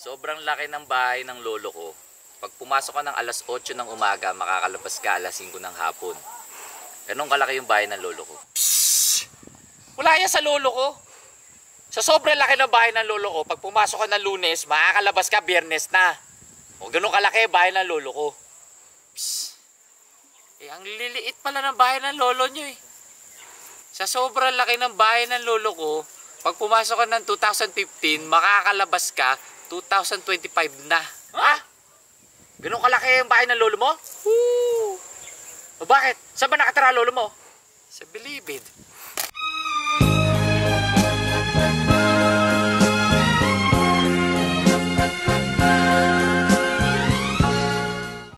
Sobrang laki ng bahay ng lolo ko. Pag pumasok ka ng alas 8 ng umaga, makakalabas ka alas 5 ng hapon. Ganun kalaki yung bahay ng lolo ko. Psst! Wala yan sa lolo ko. Sa sobrang laki ng bahay ng lolo ko, pag pumasok ka ng Lunes, makakalabas ka Biyernes na. O ganun kalaki yung bahay ng lolo ko. Psst! Eh, ang liliit pala ng bahay ng lolo nyo eh. Sa sobrang laki ng bahay ng lolo ko, pag pumasok ka ng 2015, makakalabas ka 2025 na. Ha? Ganun kalaki yung bahay ng lolo mo? Woo! O bakit? Saan ba nakatira lolo mo? Sa Bilibid.